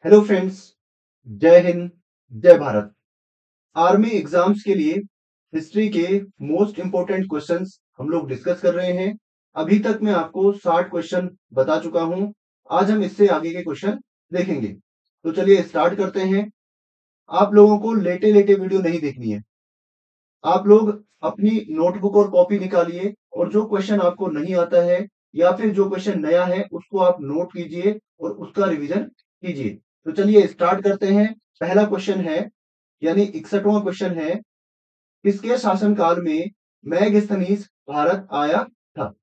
Hello friends, जय हिंद, जय Bharat. Army exams के लिए हिस्ट्री के मोस्ट इंपोर्टेंट क्वेश्चंस हम लोग डिस्कस कर रहे हैं। अभी तक मैं आपको 60 क्वेश्चन बता चुका हूं। आज हम इससे आगे के क्वेश्चन देखेंगे। तो चलिए स्टार्ट करते हैं। आप लोगों को लेटे लेटे वीडियो नहीं देखनी है। आप लोग अपनी नोटबुक और कॉपी निकालिए और जो क्वेश्चन आपको नहीं आता है या फिर जो क्वेश्चन नया है उसको आप नोट कीजिए और उसका रिवीजन कीजिए। तो चलिए स्टार्ट करते हैं। पहला क्वेश्चन है यानी 61वां क्वेश्चन है, किसके शासनकाल में मैगस्थनीज भारत आया था?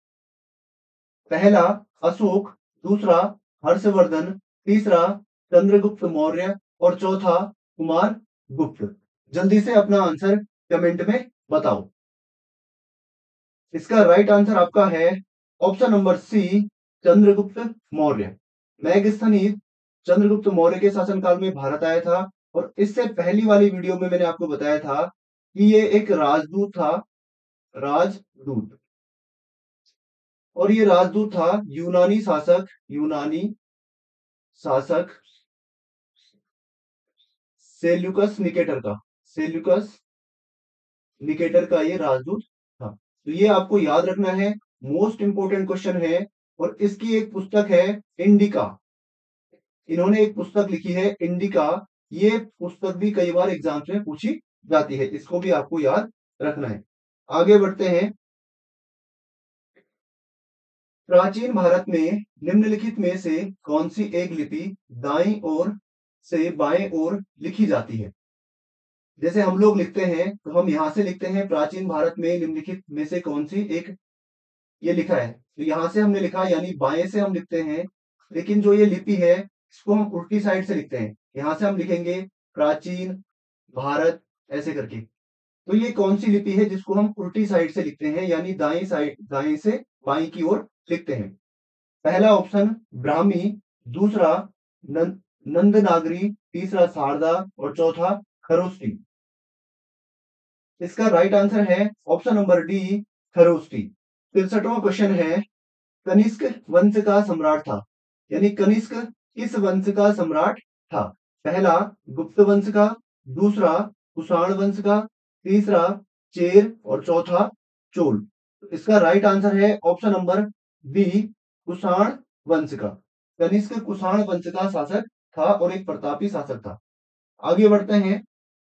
पहला अशोक, दूसरा हर्षवर्धन, तीसरा चंद्रगुप्त मौर्य और चौथा कुमार गुप्त। जल्दी से अपना आंसर कमेंट में बताओ। इसका राइट आंसर आपका है option number C, Chandragupta Maurya. Megasthenes Chandragupta Maurya के शासनकाल में भारत आया था और इससे पहली वाली वीडियो में मैंने आपको बताया था कि ये एक राजदूत था, राजदूत। और ये राजदूत था यूनानी शासक सेल्यूकस निकेटर का। सेल्यूकस निकेटर का ये राजदूत था। तो ये आपको याद रखना है, मोस्ट इंपोर्टेंट क्वेश्चन है। और इसकी एक पुस्तक है इंडिका। इन्होंने एक पुस्तक लिखी है इंडिका। ये पुस्तक भी कई बार एग्जाम्स में पूछी जाती है, इसको भी आपको याद रखना है। आगे बढ़ते हैं। प्राचीन भारत में निम्नलिखित में से कौन सी एक लिपि दाईं ओर से बाएं ओर लिखी जाती है? जैसे हम लोग लिखते हैं तो हम यहां से लिखते हैं प्राचीन भारत में निम्नलिखित में से कौन सी एक, ये लिखा है तो यहां से हमने लिखा यानी बाएं से हम लिखते हैं। लेकिन जो ये लिपि है इसको हम उल्टी साइड से लिखते हैं। यहां से हम लिखेंगे प्राचीन भारत ऐसे करके। तो ये कौन सी लिपि है जिसको हम उल्टी साइड से लिखते हैं यानी दाएं साइड, दाएं से बाएं की ओर लिखते हैं? पहला ऑप्शन ब्राह्मी, दूसरा नंदनागरी, तीसरा शारदा और चौथा खरोष्टी। इसका राइट आंसर है ऑप्शन नंबर डी, खरोष्टी। 63वां क्वेश्चन है, कनिष्क वंश का सम्राट था यानी कनिष्क किस वंश का सम्राट था? पहला गुप्त वंश का, दूसरा कुषाण वंश का, तीसरा चेर और चौथा चोल। तो इसका राइट आंसर है ऑप्शन नंबर बी, कुषाण वंश का। कनिष्क कुषाण वंश का शासक था और एक प्रतापी शासक था। आगे बढ़ते हैं।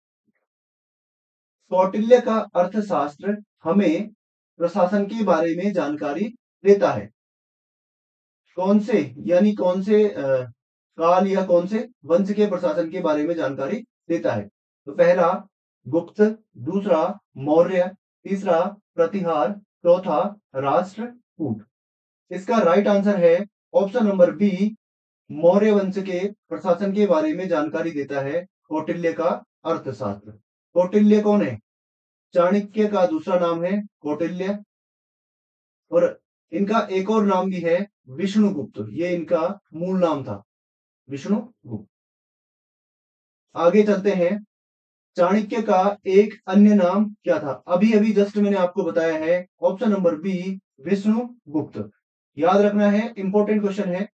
कौटिल्य का अर्थशास्त्र हमें प्रशासन के बारे में जानकारी देता है। कौन से यानी कौन से काल या कौन से वंश के प्रशासन के बारे में जानकारी देता है? तो पहला गुप्त, दूसरा मौर्य, तीसरा प्रतिहार, चौथा राष्ट्रकूट। इसका राइट आंसर है ऑप्शन नंबर बी, मौर्य वंश के प्रशासन के बारे में जानकारी देता है कौटिल्य का अर्थशास्त्र। कौटिल्य कौन है? चाणक्य का दूसरा नाम है कौटिल्य। और इनका एक और नाम भी है विष्णुगुप्त, ये इनका मूल नाम था, विष्णुगुप्त। आगे चलते हैं। चाणक्य का एक अन्य नाम क्या था? अभी अभी जस्ट मैंने आपको बताया है ऑप्शन नंबर बी, विष्णुगुप्त। याद रखना है, इंपॉर्टेंट क्वेश्चन है।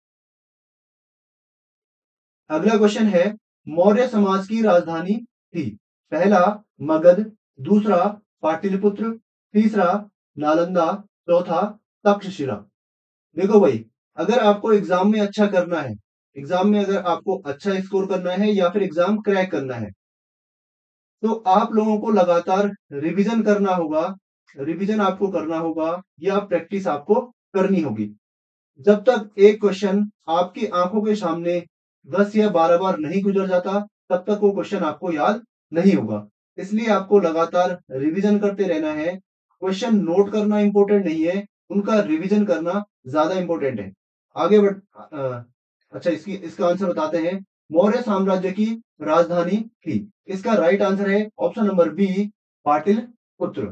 अगला क्वेश्चन है, मौर्य समाज की राजधानी थी? पहला मगध, दूसरा पाटलिपुत्र, तीसरा नालंदा, चौथा तक्षशिला। देखो भाई, अगर आपको एग्जाम में अच्छा करना है, एग्जाम में अगर आपको अच्छा स्कोर करना है या फिर एग्जाम क्रैक करना है, तो आप लोगों को लगातार रिवीजन करना होगा। रिवीजन आपको करना होगा या प्रैक्टिस आपको करनी होगी। जब तक एक क्वेश्चन आपकी आंखों के सामने 10 या 12 बार नहीं गुजर जाता, तब तक वो क्वेश्चन आपको याद नहीं होगा। इसलिए आपको लगातार रिवीजन करते रहना है। क्वेश्चन नोट करना इंपॉर्टेंट नहीं है, उनका रिवीजन करना ज्यादा इंपॉर्टेंट है। आगे बढ़ अच्छा, इसका आंसर बताते हैं। मौर्य साम्राज्य की राजधानी थी? इसका राइट आंसर है option number B, Pataliputra.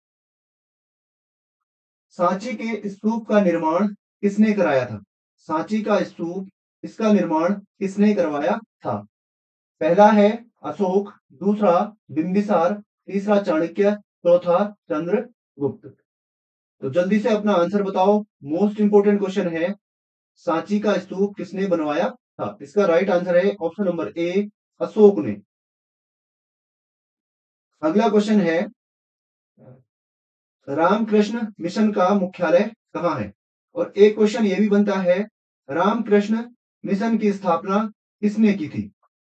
Sanchi के स्तूप का निर्माण किसने कराया था? सांची का स्तूप, इसका निर्माण किसने करवाया था? पहला है अशोक, दूसरा बिंबिसार, तीसरा चाणक्य, चौथा चंद्रगुप्त। तो जल्दी से अपना आंसर बताओ, मोस्ट इंपोर्टेंट क्वेश्चन है। सांची का स्तूप किसने बनवाया था। इसका राइट आंसर है ऑप्शन नंबर ए, अशोक ने। अगला क्वेश्चन है, रामकृष्ण मिशन का मुख्यालय कहाँ है? और एक क्वेश्चन ये भी बनता है, रामकृष्ण मिशन की स्थापना किसने की थी?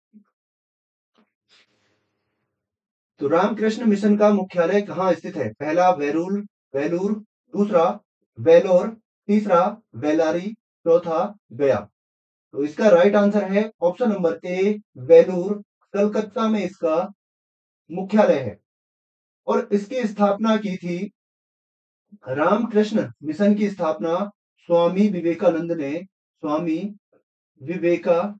तो रामकृष्ण मिशन का मुख्यालय कहाँ स्थित है? पहला वेरूल वेलूर, दूसरा वेलोर, तीसरा बेलारी, चौथा गया। तो इसका राइट आंसर है option number A, Vellore. Calcutta में इसका मुख्यालय है। और इसकी स्थापना की थी, रामकृष्ण मिशन की स्थापना स्वामी विवेकानंद ने, स्वामी विवेकानंद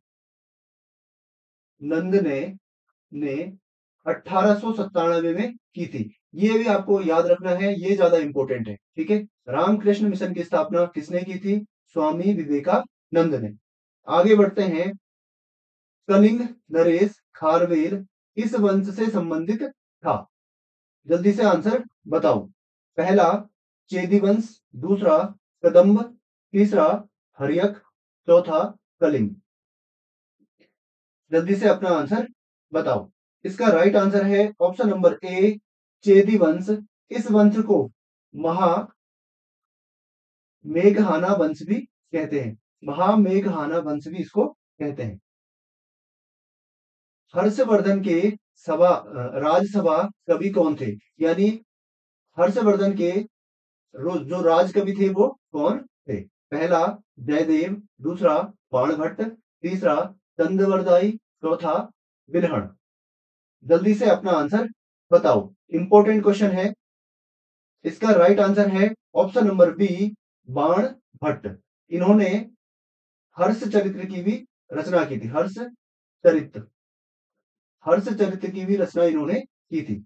ने 1897 में की थी। ये भी आपको याद रखना है, ये ज्यादा इंपॉर्टेंट है। ठीक है, रामकृष्ण मिशन की स्थापना किसने की थी? स्वामी विवेकानंद ने। आगे बढ़ते हैं, कलिंग नरेश खारवेल किस वंश से संबंधित था? जल्दी से आंसर बताओ। पहला चेदी वंश, दूसरा कदम्ब, तीसरा हर्यक, चौथा कलिंग। जल्दी से अपना आंसर बताओ। इसका राइट आंसर है ऑप्शन नंबर ए, चेदी वंश। इस वंश को महा मेघहाना वंश भी कहते हैं। महामेघहाना वंश भी इसको कहते हैं। हर्षवर्धन के राजसभा कवि कौन थे? यानी हर्षवर्धन के जो राज कवि थे वो कौन थे? पहला जयदेव, दूसरा बाणभट्ट, तीसरा चंद्रवरदाई, चौथा बिल्हण। जल्दी से अपना आंसर बताओ। इंपॉर्टेंट क्वेश्चन है। इसका राइट आंसर है option number B, Bana Bhatta. इन्होंने हर्ष चरित्र की भी रचना की थी। चरित्र हर्ष चरित्र की भी रचना इन्होंने की थी।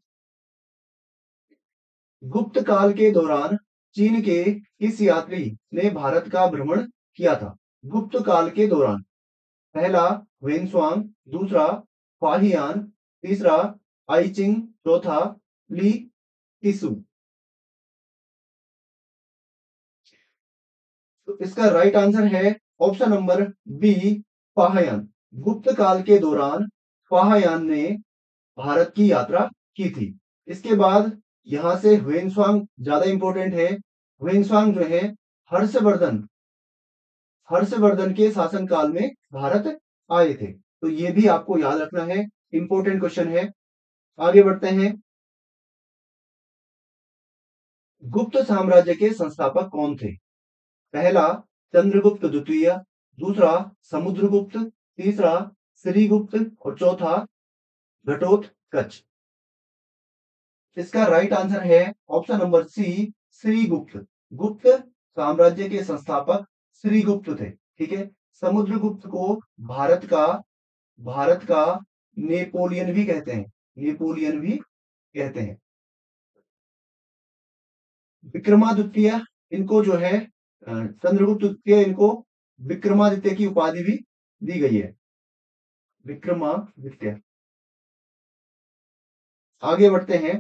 गुप्त काल के दौरान चीन के किस यात्री ने भारत का भ्रमण किया था? गुप्त काल के दौरान पहला वेनस्वांग, दूसरा फाहियान, तीसरा आईचिंग, चौथा ली किसु। तो इसका राइट आंसर है option number B, Fahien. Gupta काल के दौरान फाहियान ने भारत की यात्रा की थी। इसके बाद यहां से ह्वेनसांग ज्यादा इंपॉर्टेंट है। ह्वेनसांग जो है हर्षवर्धन हर्षवर्धन के शासनकाल में भारत आए थे। तो ये भी आपको याद रखना है, इंपॉर्टेंट क्वेश्चन है। आगे बढ़ते हैं, गुप्त साम्राज्य के संस्थापक कौन थे? पहला चंद्रगुप्त द्वितीय, दूसरा समुद्रगुप्त, तीसरा श्रीगुप्त और चौथा घटोत्कच। इसका राइट आंसर है option number C, Srigupta. Gupta साम्राज्य के संस्थापक श्रीगुप्त थे। ठीक है, समुद्रगुप्त को भारत का नेपोलियन भी कहते हैं। नेपोलियन भी कहते हैं। विक्रमादित्य, इनको जो है चंद्रगुप्त द्वितीय, इनको विक्रमादित्य की उपाधि भी दी गई है। विक्रमादित्य। आगे बढ़ते हैं,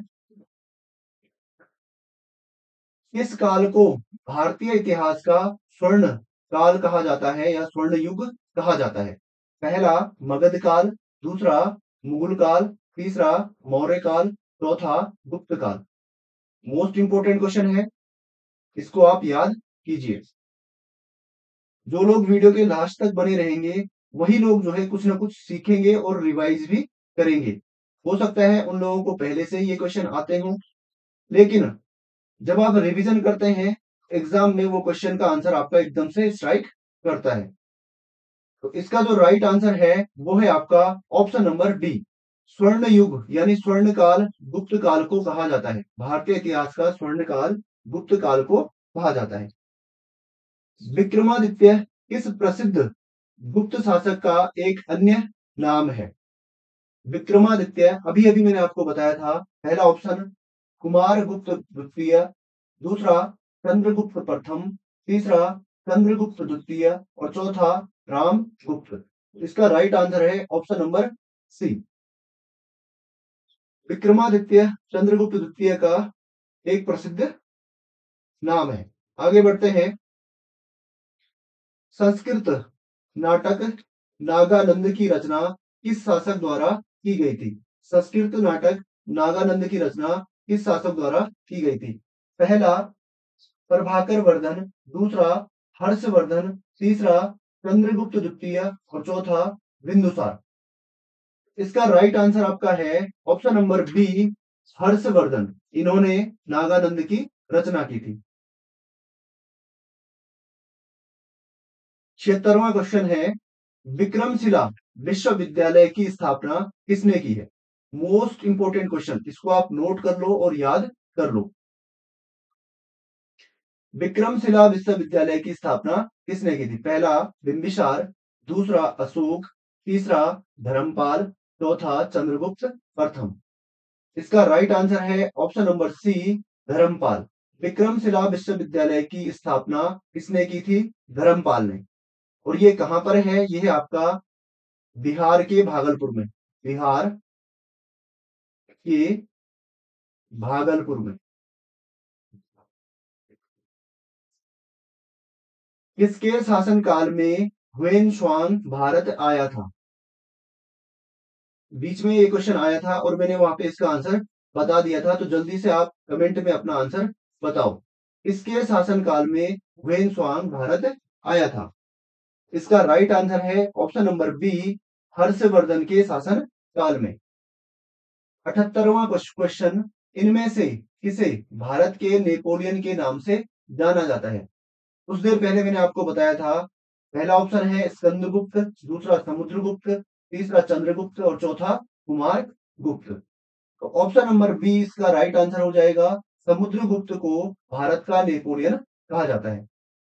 किस काल को भारतीय इतिहास का स्वर्ण काल कहा जाता है या स्वर्ण युग कहा जाता है? पहला मगध काल, दूसरा मुगल काल, तीसरा मौर्य काल, चौथा गुप्त काल। मोस्ट इंपोर्टेंट क्वेश्चन है, इसको आप याद कीजिए। जो लोग वीडियो के लास्ट तक बने रहेंगे वही लोग जो है कुछ ना कुछ सीखेंगे और रिवाइज भी करेंगे। हो सकता है उन लोगों को पहले से ही ये क्वेश्चन आते हों, लेकिन जब आप रिवीजन करते हैं एग्जाम में, वो क्वेश्चन का आंसर आपका एकदम से स्ट्राइक करता है। तो इसका जो राइट आंसर है वो है आपका ऑप्शन नंबर डी, स्वर्ण युग यानी स्वर्ण काल गुप्त काल को कहा जाता है। भारतीय इतिहास का स्वर्ण काल गुप्त काल को कहा जाता है। विक्रमादित्य किस प्रसिद्ध गुप्त शासक का एक अन्य नाम है? विक्रमादित्य, अभी अभी मैंने आपको बताया था। पहला ऑप्शन कुमार गुप्त द्वितीय, दूसरा चंद्रगुप्त प्रथम, तीसरा चंद्रगुप्त द्वितीय और चौथा रामगुप्त। इसका राइट आंसर है option number C, Vikramaditya Chandragupta द्वितीय का एक प्रसिद्ध नाम है। आगे बढ़ते हैं, संस्कृत नाटक नागानंद की रचना किस शासक द्वारा की गई थी? संस्कृत नाटक नागानंद की रचना किस शासक द्वारा की गई थी? पहला प्रभाकर वर्धन, दूसरा हर्षवर्धन, तीसरा चंद्रगुप्त द्वितीय और चौथा बिंदुसार। इसका राइट आंसर आपका है ऑप्शन नंबर बी, हर्षवर्धन। इन्होंने नागानंद की रचना की थी। 76वां क्वेश्चन है, विक्रमशिला विश्वविद्यालय की स्थापना किसने की है? मोस्ट इंपोर्टेंट क्वेश्चन, इसको आप नोट कर लो और याद कर लो। विक्रमशिला विश्वविद्यालय की स्थापना किसने की थी? पहला बिंबिसार, दूसरा अशोक, तीसरा धर्मपाल, चौथा चंद्रगुप्त प्रथम। इसका राइट आंसर है option number C, Dharmapala. Vikramashila विश्वविद्यालय की स्थापना किसने की थी? धर्मपाल ने। और ये कहां पर है? ये है आपका बिहार के भागलपुर में। बिहार के भागलपुर में। किसके शासनकाल में ह्वेन स्वांग भारत आया था? बीच में ये क्वेश्चन आया था और मैंने वहां पे इसका आंसर बता दिया था, तो जल्दी से आप कमेंट में अपना आंसर बताओ। इसके शासनकाल में ह्वेन स्वांग भारत आया था? इसका राइट आंसर है ऑप्शन नंबर बी, हर्षवर्धन के शासन काल में। 78वां क्वेश्चन, इनमें से किसे भारत के नेपोलियन के नाम से जाना जाता है? कुछ देर पहले मैंने आपको बताया था, पहला ऑप्शन है स्कंदगुप्त, दूसरा समुद्रगुप्त, तीसरा चंद्रगुप्त और चौथा कुमार गुप्त। तो ऑप्शन नंबर बी इसका राइट आंसर हो जाएगा। समुद्रगुप्त को भारत का नेपोलियन कहा जाता है।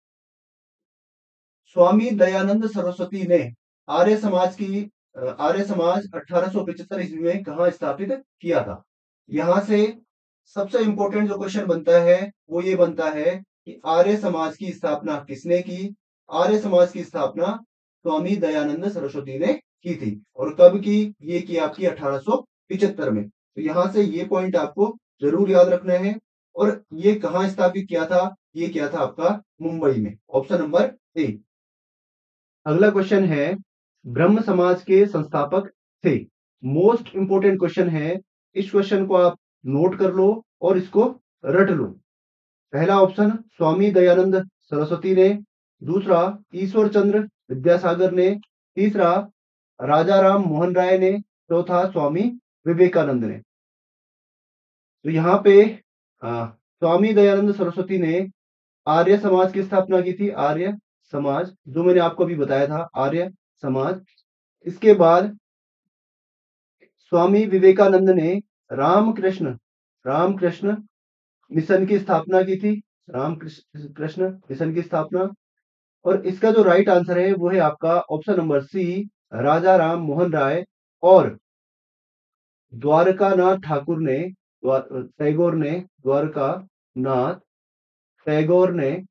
स्वामी दयानंद सरस्वती ने आर्य समाज की आर्य समाज 1875 ईस्वी में कहाँ स्थापित किया था? यहां से सबसे इंपॉर्टेंट जो क्वेश्चन बनता है वो ये बनता है कि आर्य समाज की स्थापना किसने की? आर्य समाज की स्थापना स्वामी दयानंद सरस्वती ने की थी। और कब की? ये की आपकी 1875 में। तो यहां से ये पॉइंट आपको जरूर याद रखना है। और ये कहाँ स्थापित किया था? ये किया था आपका मुंबई में। Option number A. अगला क्वेश्चन है, ब्रह्म समाज के संस्थापक थे। मोस्ट इंपोर्टेंट क्वेश्चन है, इस क्वेश्चन को आप नोट कर लो और इसको रट लो। पहला ऑप्शन स्वामी दयानंद सरस्वती ने, दूसरा ईश्वर चंद्र विद्यासागर ने, तीसरा राजा राम मोहन राय ने, चौथा स्वामी विवेकानंद ने। तो यहाँ पे स्वामी दयानंद सरस्वती ने आर्य समाज की स्थापना की थी। आर्य समाज, जो मैंने आपको अभी बताया था, आर्य समाज। इसके बाद स्वामी विवेकानंद ने रामकृष्ण रामकृष्ण मिशन की स्थापना की थी। रामकृष्ण कृष्ण मिशन की स्थापना। और इसका जो राइट आंसर है वो है आपका option number C, Raja Ram Mohan Roy और द्वारकानाथ ठाकुर ने, टैगोर ने, द्वारका नाथ टैगोर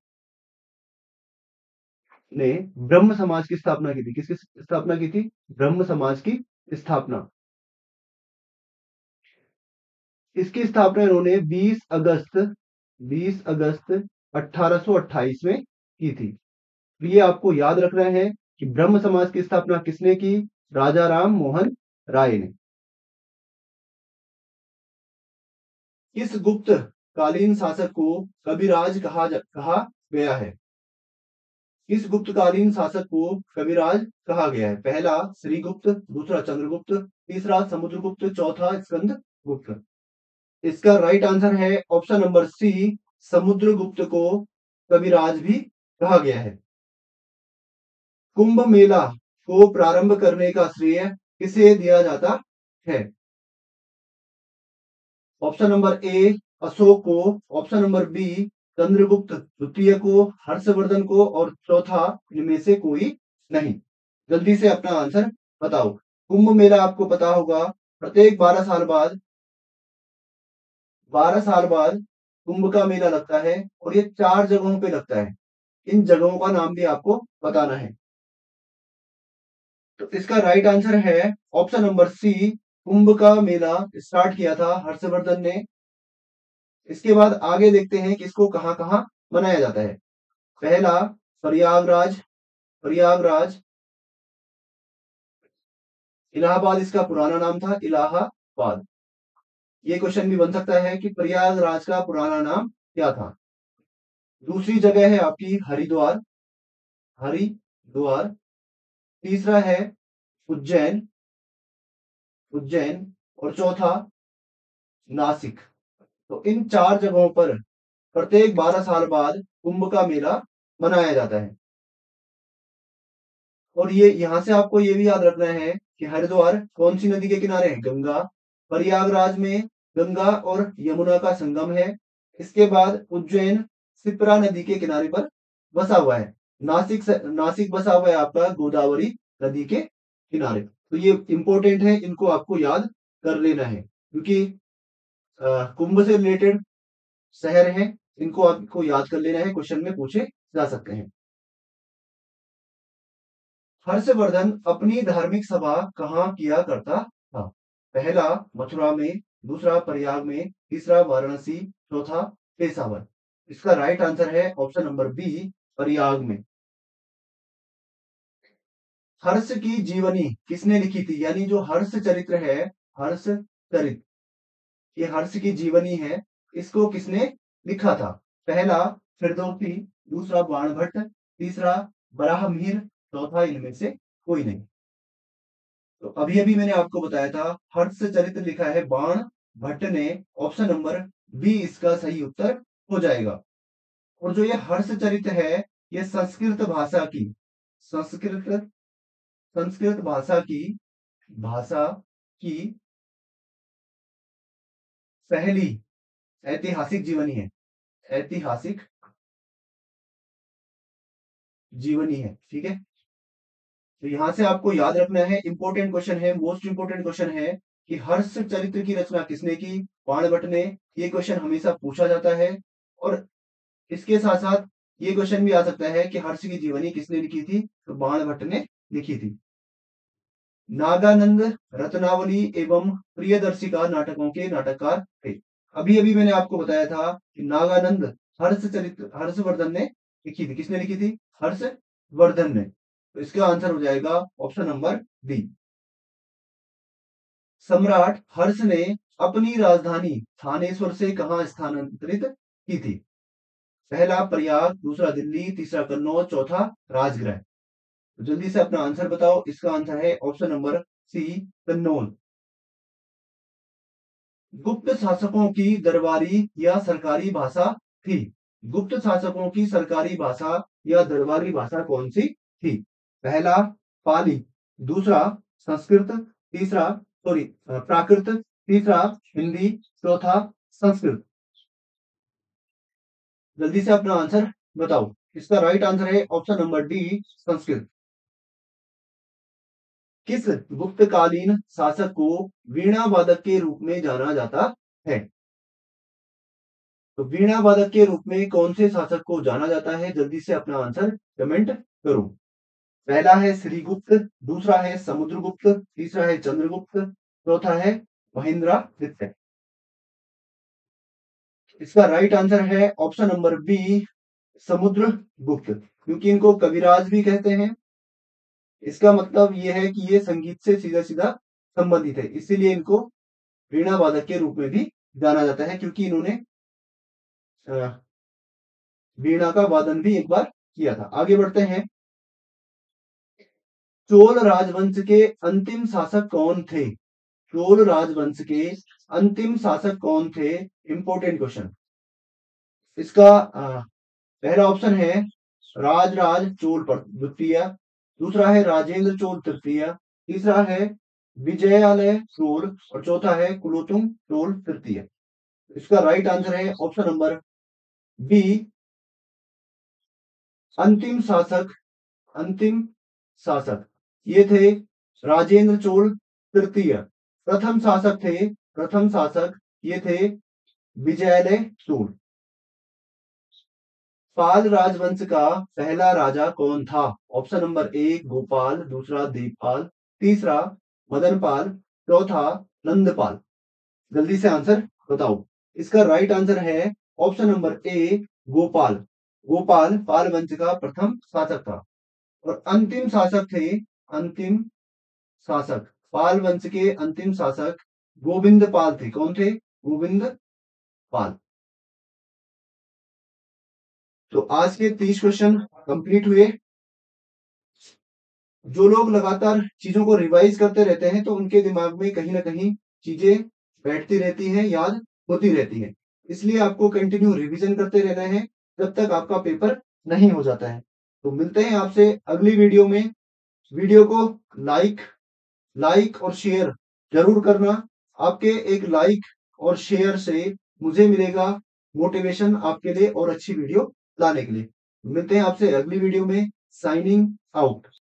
ने ब्रह्म समाज की स्थापना की थी। किसकी स्थापना की थी? ब्रह्म समाज की स्थापना। इसकी स्थापना इन्होंने 20 अगस्त 1828 में की थी। तो ये आपको याद रखना है कि ब्रह्म समाज की स्थापना किसने की? राजा राम मोहन राय ने। किस गुप्त कालीन शासक को कविराज कहा गया है? किस गुप्तकालीन शासक को कविराज कहा गया है? पहला श्रीगुप्त, दूसरा चंद्रगुप्त, तीसरा समुद्रगुप्त, चौथा स्कंदगुप्त। इसका राइट आंसर है ऑप्शन नंबर सी, समुद्रगुप्त को कविराज भी कहा गया है। कुंभ मेला को प्रारंभ करने का श्रेय किसे दिया जाता है? ऑप्शन नंबर ए अशोक को, ऑप्शन नंबर बी चंद्रगुप्त द्वितीय को, हर्षवर्धन को और चौथा इनमें से कोई नहीं। जल्दी से अपना आंसर बताओ। कुंभ मेला आपको पता होगा, प्रत्येक 12 साल बाद कुंभ का मेला लगता है और ये 4 जगहों पे लगता है। इन जगहों का नाम भी आपको बताना है। तो इसका राइट आंसर है ऑप्शन नंबर सी, कुंभ का मेला स्टार्ट किया था हर्षवर्धन ने। इसके बाद आगे देखते हैं कि इसको कहां कहां मनाया जाता है। पहला प्रयागराज, प्रयागराज इलाहाबाद इसका पुराना नाम था, इलाहाबाद। ये क्वेश्चन भी बन सकता है कि प्रयागराज का पुराना नाम क्या था। दूसरी जगह है आपकी हरिद्वार, हरिद्वार। तीसरा है उज्जैन, उज्जैन। और चौथा नासिक। तो इन चार जगहों पर प्रत्येक 12 साल बाद कुंभ का मेला मनाया जाता है। और ये यहां से आपको ये भी याद रखना है कि हरिद्वार कौन सी नदी के किनारे है? गंगा। प्रयागराज में गंगा और यमुना का संगम है। इसके बाद उज्जैन शिप्रा नदी के किनारे पर बसा हुआ है। नासिक बसा हुआ है आपका गोदावरी नदी के किनारे। तो ये इंपॉर्टेंट है, इनको आपको याद कर लेना है, क्योंकि कुंभ से रिलेटेड शहर हैं, इनको आपको याद कर लेना है, क्वेश्चन में पूछे जा सकते हैं। हर्षवर्धन अपनी धार्मिक सभा कहाँ किया करता था? पहला मथुरा में, दूसरा प्रयाग में, तीसरा वाराणसी, चौथा पेशावर। इसका राइट आंसर है ऑप्शन नंबर बी, प्रयाग में। हर्ष की जीवनी किसने लिखी थी? यानी जो हर्ष चरित्र है, हर्ष चरित्र, ये हर्ष की जीवनी है, इसको किसने लिखा था? पहला फिरदौसी, दूसरा बाणभट्ट, तीसरा बराहमीर, चौथा इनमें से कोई नहीं। तो अभी अभी मैंने आपको बताया था हर्ष चरित्र लिखा है बाण भट्ट ने। ऑप्शन नंबर बी इसका सही उत्तर हो जाएगा। और जो ये हर्ष चरित्र है, ये संस्कृत भाषा की, संस्कृत संस्कृत भाषा की पहली ऐतिहासिक जीवनी है, ऐतिहासिक जीवनी है। ठीक है, तो यहां से आपको याद रखना है, इंपॉर्टेंट क्वेश्चन है, मोस्ट इंपॉर्टेंट क्वेश्चन है कि हर्ष चरित्र की रचना किसने की? बाणभट्ट ने। ये क्वेश्चन हमेशा पूछा जाता है। और इसके साथ साथ ये क्वेश्चन भी आ सकता है कि हर्ष की जीवनी किसने लिखी थी? तो बाणभट्ट ने लिखी थी। नागानंद रत्नावली एवं प्रियदर्शिका नाटकों के नाटककार थे। अभी अभी मैंने आपको बताया था कि नागानंद हर्षवर्धन ने लिखी थी। किसने लिखी थी? हर्षवर्धन ने। तो इसका आंसर हो जाएगा ऑप्शन नंबर डी। सम्राट हर्ष ने अपनी राजधानी थानेश्वर से कहां स्थानांतरित की थी? पहला प्रयाग, दूसरा दिल्ली, तीसरा कन्नौज, चौथा राजगृह। तो जल्दी से अपना आंसर बताओ। इसका आंसर है ऑप्शन नंबर सी, कन्नौज। गुप्त शासकों की दरबारी या सरकारी भाषा थी? गुप्त शासकों की सरकारी भाषा या दरबारी भाषा कौन सी थी? पहला पाली, दूसरा संस्कृत, तीसरा सॉरी प्राकृत, तीसरा हिंदी, चौथा संस्कृत। जल्दी से अपना आंसर बताओ। इसका राइट आंसर है ऑप्शन नंबर डी, संस्कृत। किस गुप्तकालीन शासक को वीणा वादक के रूप में जाना जाता है? तो वीणा वादक के रूप में कौन से शासक को जाना जाता है? जल्दी से अपना आंसर कमेंट करो। पहला है श्रीगुप्त, दूसरा है समुद्रगुप्त, तीसरा है चंद्रगुप्त, चौथा है महेंद्रगुप्त। इसका राइट आंसर है ऑप्शन नंबर बी, समुद्रगुप्त। क्योंकि इनको कविराज भी कहते हैं। इसका मतलब यह है कि ये संगीत से सीधा सीधा संबंधित है, इसीलिए इनको वीणा वादक के रूप में भी जाना जाता है, क्योंकि इन्होंने वीणा का वादन भी एक बार किया था। आगे बढ़ते हैं। चोल राजवंश के अंतिम शासक कौन थे? चोल राजवंश के अंतिम शासक कौन थे? Important question. इसका पहला ऑप्शन है राजराज चोल द्वितीय, दूसरा है राजेंद्र चोल तृतीय, तीसरा है विजयालय चोल और चौथा है कुलोत्तुंग चोल तृतीय। इसका राइट आंसर है ऑप्शन नंबर बी, अंतिम शासक। अंतिम शासक ये थे राजेंद्र चोल तृतीय। प्रथम शासक ये थे विजयालय चोल। पाल राजवंश का पहला राजा कौन था? ऑप्शन नंबर ए गोपाल, दूसरा देवपाल, तीसरा मदनपाल, चौथा नंदपाल। जल्दी से आंसर बताओ। इसका राइट आंसर है option number A, Gopal. Gopal Pal वंश का प्रथम शासक था। और अंतिम शासक थे, अंतिम शासक पाल वंश के अंतिम शासक गोविंद पाल थे। कौन थे? गोविंद पाल। तो आज के 30 क्वेश्चन कंप्लीट हुए। जो लोग लगातार चीजों को रिवाइज करते रहते हैं तो उनके दिमाग में कहीं ना कहीं चीजें बैठती रहती हैं, याद होती रहती हैं। इसलिए आपको कंटिन्यू रिवीजन करते रहना है जब तक आपका पेपर नहीं हो जाता है। तो मिलते हैं आपसे अगली वीडियो में। वीडियो को लाइक लाइक और शेयर जरूर करना। आपके एक लाइक और शेयर से मुझे मिलेगा मोटिवेशन आपके लिए और अच्छी वीडियो लाने के लिए। मिलते हैं आपसे अगली वीडियो में। Signing out.